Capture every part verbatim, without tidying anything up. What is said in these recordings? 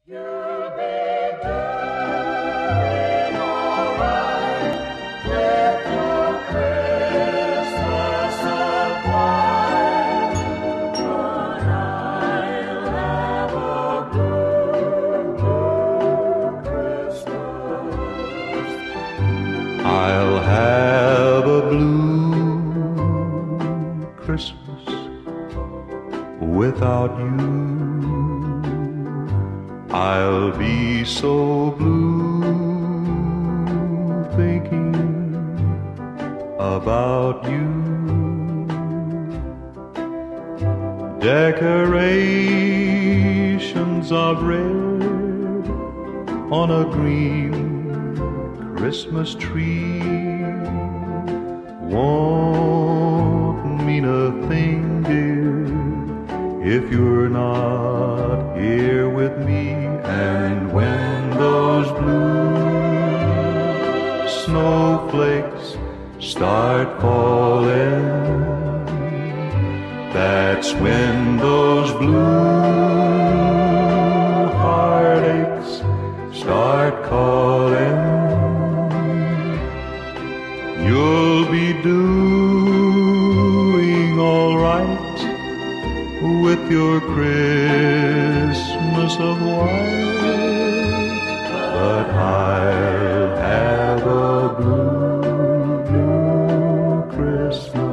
You'll be doing all right with your Christmas supply, but I'll have a blue, blue Christmas. I'll have a blue Christmas without you. I'll be so blue thinking about you. Decorations of red on a green Christmas tree won't mean a thing, dear, if you're not here with me. And when those blue snowflakes start falling, that's when those blue heartaches start calling. You'll be doing all right with your Christmas of white, but I'll have a blue, blue Christmas.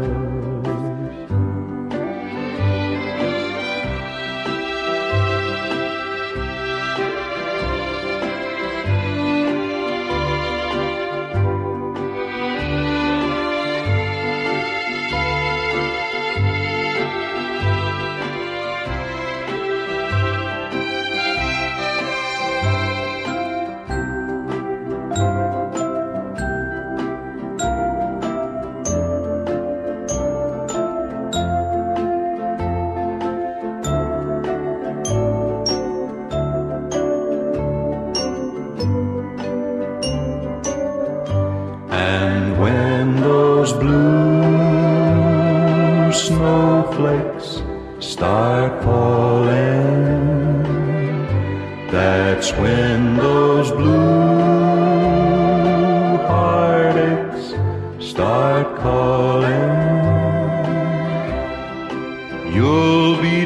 Blue snowflakes start falling, that's when those blue heartaches start calling. You'll be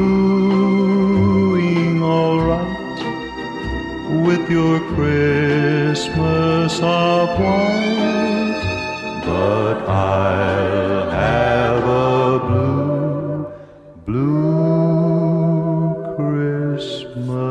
doing all right with your Christmas of white, but I'll have a blue, blue Christmas.